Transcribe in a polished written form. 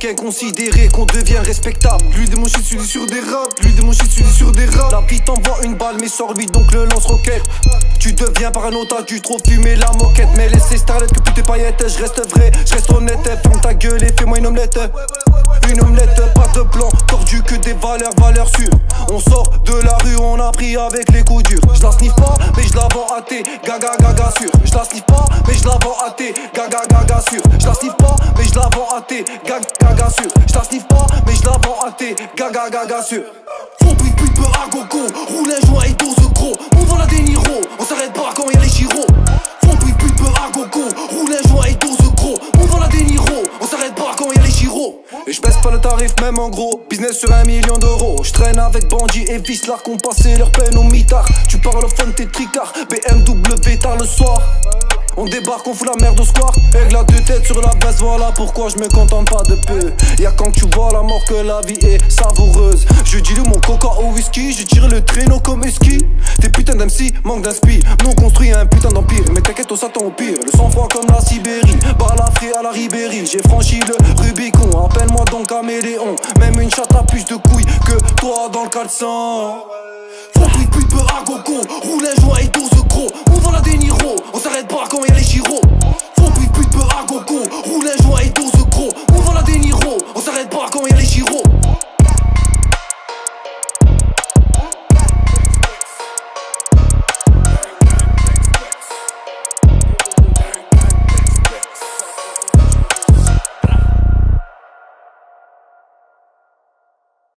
requin considéré qu'on devient respectable. Lui de mon shit, celui sur des raps. Lui de mon shit, celui sur des raps. La vie t'envoie une balle, mais sors lui donc le lance-roquette. Tu deviens parano, t'as dû trop fumer la moquette. Mais laisse les starlettes que pute tes paillettes. Je reste vrai, je reste honnête. Ferme ta gueule et fais-moi une omelette. Une omelette, pas de plan, tordu que des valeurs sûres. On sort de la rue, on a pris avec les coups durs. Je la sniffe pas, mais je la vends à thé, gaga gaga sûr. Je la sniffe pas, mais je la vends à thé, gaga gaga sûr. Je la sniffe pas, mais je la vends à thé, gaga gaga sûr. Je la sniffe pas, mais je la vends à thé, gaga gaga sûr. Font pute pute peur à gogo, roule un joint et dose gros. On vend la Deniro, on s'arrête pas quand y'a les gyros. Font pute pute peur à gogo, roule un joint et dose gros. On vend la Deniro, on s'arrête pas quand y'a les gyros. Et je baisse pas le tarif même en gros, business sur 1 million d'euros. Je traîne avec bandits et vicelard qu'on passé leur peine au mitard. Tu parles au fun t'es tricard, BMW tard le soir. On débarque, on fout la merde au square. Aigle à deux têtes sur la baisse, voilà pourquoi je me contente pas de peu. Y'a quand tu vois la mort que la vie est savoureuse. Je dilue mon coca au whisky, je tire le traîneau comme ski. Tes putains d'MC manquent d'inspi, nous on construit un putain d'empire. Mais t'inquiète, on s'attend au pire, le sang froid comme la Sibérie. Balafré à la Ribéry, j'ai franchi le Rubicon. Appelle-moi donc caméléon, même une chatte a plus de couilles que toi dans le caleçon.